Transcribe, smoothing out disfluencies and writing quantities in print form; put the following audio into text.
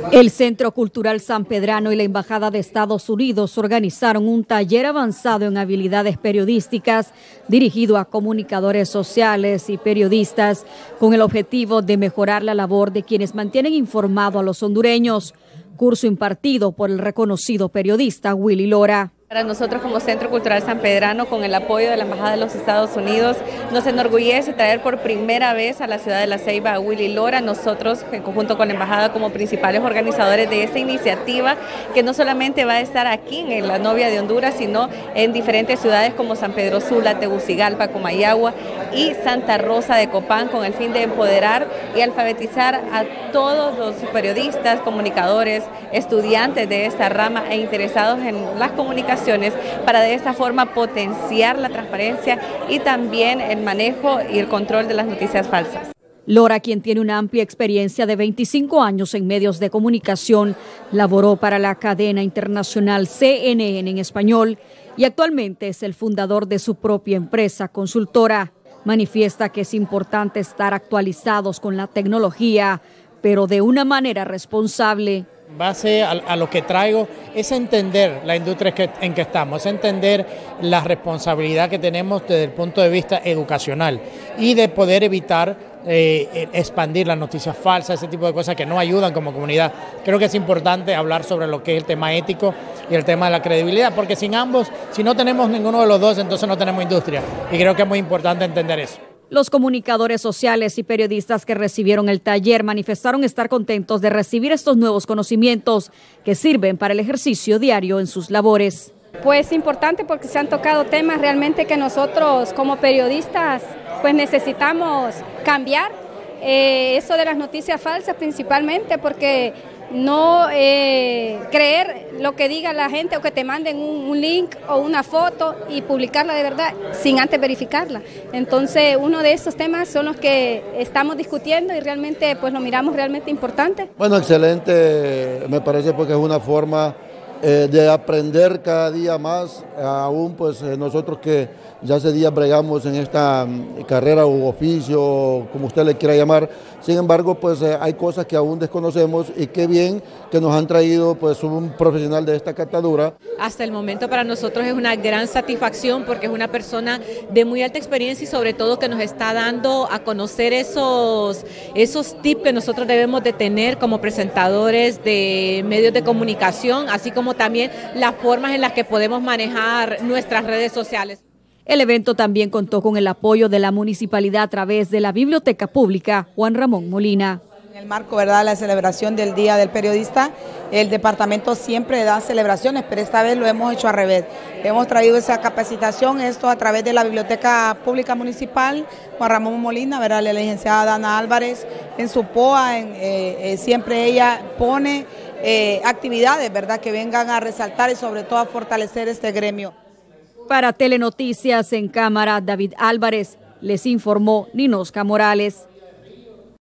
El Centro Cultural Sanpedrano y la Embajada de Estados Unidos organizaron un taller avanzado en habilidades periodísticas dirigido a comunicadores sociales y periodistas con el objetivo de mejorar la labor de quienes mantienen informado a los hondureños. Curso impartido por el reconocido periodista Willy Lora. Para nosotros como Centro Cultural Sanpedrano, con el apoyo de la Embajada de los Estados Unidos, nos enorgullece traer por primera vez a la ciudad de La Ceiba a Willy Lora. Nosotros, en conjunto con la Embajada, como principales organizadores de esta iniciativa, que no solamente va a estar aquí en la Novia de Honduras, sino en diferentes ciudades como San Pedro Sula, Tegucigalpa, Comayagua y Santa Rosa de Copán, con el fin de empoderar y alfabetizar a todos los periodistas, comunicadores, estudiantes de esta rama e interesados en las comunicaciones, para de esta forma potenciar la transparencia y también el manejo y el control de las noticias falsas. Lora, quien tiene una amplia experiencia de 25 años en medios de comunicación, laboró para la cadena internacional CNN en español y actualmente es el fundador de su propia empresa consultora. Manifiesta que es importante estar actualizados con la tecnología, pero de una manera responsable. Base a lo que traigo es entender la industria en que estamos, es entender la responsabilidad que tenemos desde el punto de vista educacional y de poder evitar expandir las noticias falsas, ese tipo de cosas que no ayudan como comunidad. Creo que es importante hablar sobre lo que es el tema ético y el tema de la credibilidad, porque sin ambos, si no tenemos ninguno de los dos, entonces no tenemos industria, y creo que es muy importante entender eso. Los comunicadores sociales y periodistas que recibieron el taller manifestaron estar contentos de recibir estos nuevos conocimientos que sirven para el ejercicio diario en sus labores. Pues importante porque se han tocado temas realmente que nosotros como periodistas pues necesitamos cambiar. Eso de las noticias falsas principalmente, porque no creer lo que diga la gente o que te manden un link o una foto y publicarla de verdad sin antes verificarla. Entonces uno de esos temas son los que estamos discutiendo y realmente pues lo miramos realmente importante. Bueno, excelente, me parece porque es una forma de aprender cada día más, aún pues nosotros que ya hace días bregamos en esta carrera u oficio, como usted le quiera llamar. Sin embargo, pues hay cosas que aún desconocemos y qué bien que nos han traído pues un profesional de esta catadura. Hasta el momento para nosotros es una gran satisfacción porque es una persona de muy alta experiencia y sobre todo que nos está dando a conocer esos tips que nosotros debemos de tener como presentadores de medios de comunicación, así como también las formas en las que podemos manejar nuestras redes sociales. El evento también contó con el apoyo de la municipalidad a través de la Biblioteca Pública Juan Ramón Molina. En el marco, ¿verdad?, de la celebración del Día del Periodista, el departamento siempre da celebraciones, pero esta vez lo hemos hecho al revés. Hemos traído esa capacitación, esto a través de la Biblioteca Pública Municipal Juan Ramón Molina, ¿verdad?, la licenciada Dana Álvarez en su POA, siempre ella pone actividades, ¿verdad?, que vengan a resaltar y sobre todo a fortalecer este gremio. Para Telenoticias en cámara, David Álvarez, les informó Ninosca Morales.